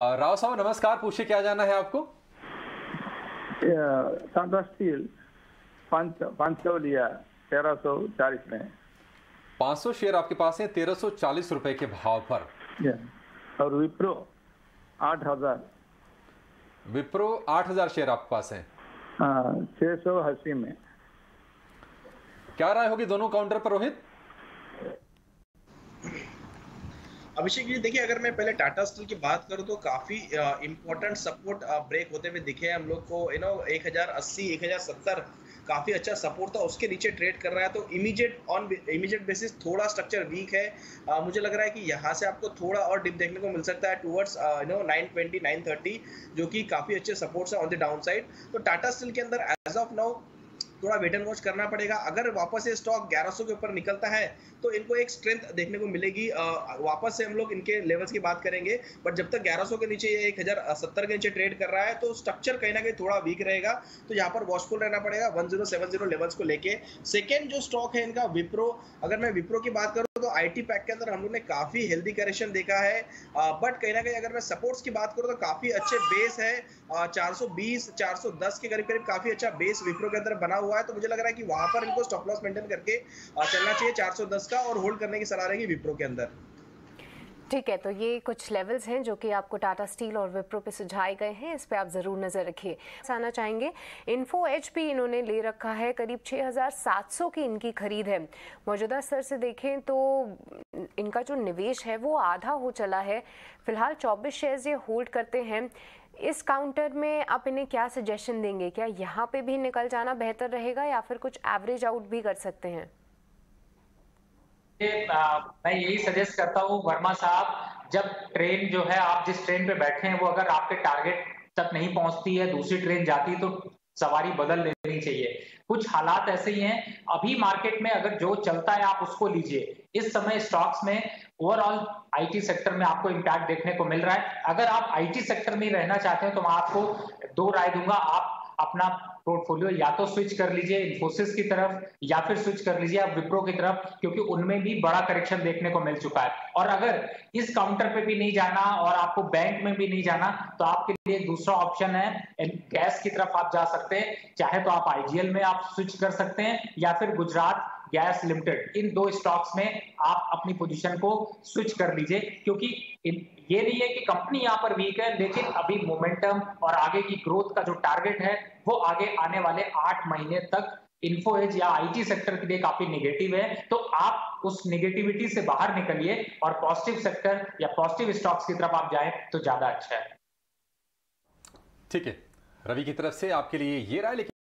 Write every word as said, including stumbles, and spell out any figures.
अ, राव साहब नमस्कार, पूछिए क्या जानना है आपको? टाटा स्टील पाँच पाँच सौ लिया तेरह सौ चालीस में। पाँच सौ शेयर आपके पास है तेरह सौ चालीस रुपए के भाव पर। और विप्रो आठ हजार। विप्रो आठ हजार शेयर आपके पास है। छह सौ अस्सी में। क्या राय होगी दोनों काउंटर पर रोहित? अभिषेक जी देखिए, अगर मैं पहले टाटा स्टील की बात करूं तो काफी इंपॉर्टेंट सपोर्ट ब्रेक होते हुए दिखे हैं हम लोग को। यू नो एक हज़ार अस्सी एक हज़ार सत्तर काफी अच्छा सपोर्ट था, उसके नीचे ट्रेड कर रहा है तो इमीडिएट ऑन इमीडिएट बेसिस थोड़ा स्ट्रक्चर वीक है। आ, मुझे लग रहा है कि यहाँ से आपको थोड़ा और डिप देखने को मिल सकता है towards you know nine twenty nine thirty, जो कि काफी अच्छे सपोर्ट्स है ऑन द डाउन साइड। तो टाटा स्टील के अंदर एज ऑफ नाउ थोड़ा वेट एंड वॉच करना पड़ेगा। अगर वापस ये स्टॉक ग्यारह सौ के ऊपर निकलता है तो इनको एक स्ट्रेंथ देखने को मिलेगी। वापस से हम लोग इनके लेवल्स की बात करेंगे, बट जब तक ग्यारह सौ के नीचे ये एक हज़ार सत्तर के नीचे ट्रेड कर रहा है तो स्ट्रक्चर कहीं ना कहीं थोड़ा वीक रहेगा। तो यहाँ पर वॉचफुल रहना पड़ेगा one zero seven zero levels को लेके। सेकेंड जो स्टॉक है इनका विप्रो, अगर मैं विप्रो की बात करूँ तो आईटी पैक के अंदर हम लोग ने काफी हेल्दी करेक्शन देखा है, बट कहीं ना कहीं अगर मैं सपोर्ट्स की बात करूँ तो काफी अच्छे बेस है। चार सौ बीस चार सौ दस के करीब करीब काफी अच्छा बेस विप्रो के अंदर बना हुआ है। तो मुझे लग रहा है कि वहां पर इनको स्टॉप लॉस मेंटेन करके चलना चाहिए चार सौ दस का, और होल्ड करने की सलाह रहेगी विप्रो के अंदर। ठीक है, तो ये कुछ लेवल्स हैं जो कि आपको टाटा स्टील और विप्रो पे सुझाए गए हैं, इस पे आप ज़रूर नज़र रखिए। आना चाहेंगे इन्फो एच भी इन्होंने ले रखा है, करीब छः हज़ार सात सौ की इनकी खरीद है। मौजूदा स्तर से देखें तो इनका जो निवेश है वो आधा हो चला है। फिलहाल चौबीस शेयर्स ये होल्ड करते हैं। इस काउंटर में आप इन्हें क्या सजेशन देंगे? क्या यहाँ पे भी निकल जाना बेहतर रहेगा या फिर कुछ एवरेज आउट भी कर सकते हैं? मैं यही सजेस्ट करता हूँ वर्मा साहब, जब ट्रेन जो है आप जिस ट्रेन पे बैठे हैं वो अगर आपके टारगेट तक नहीं पहुंचती है, दूसरी ट्रेन जाती तो सवारी बदल लेनी चाहिए। कुछ हालात ऐसे ही हैं, अभी मार्केट में अगर जो चलता है आप उसको लीजिए। इस समय स्टॉक्स में ओवरऑल आईटी सेक्टर में आपको इम्पैक्ट देखने को मिल रहा है। अगर आप आईटी सेक्टर में रहना चाहते हैं तो मैं आपको दो राय दूंगा, आप अपना पोर्टफोलियो या तो स्विच कर लीजिए इन्फोसिस की तरफ या फिर स्विच कर लीजिए आप विप्रो की तरफ, क्योंकि उनमें भी बड़ा करेक्शन देखने को मिल चुका है। और अगर इस काउंटर पे भी नहीं जाना और आपको बैंक में भी नहीं जाना तो आपके लिए दूसरा ऑप्शन है गैस की तरफ आप जा सकते हैं। चाहे तो आप आईजीएल में आप स्विच कर सकते हैं या फिर गुजरात गैस लिमिटेड, इन दो स्टॉक्स में आप अपनी पोजीशन को स्विच कर लीजिए। क्योंकि ये नहीं है कि कंपनी यहाँ पर वीक है, लेकिन अभी मोमेंटम और आगे की ग्रोथ का जो टारगेट है वो आगे आने वाले आठ महीने तक इन्फो एज या आईटी सेक्टर के लिए काफी नेगेटिव है। तो आप उस नेगेटिविटी से बाहर निकलिए और पॉजिटिव सेक्टर या पॉजिटिव स्टॉक्स की तरफ आप जाएं तो ज्यादा अच्छा है। ठीक है, रवि की तरफ से आपके लिए ये राय। लेकिन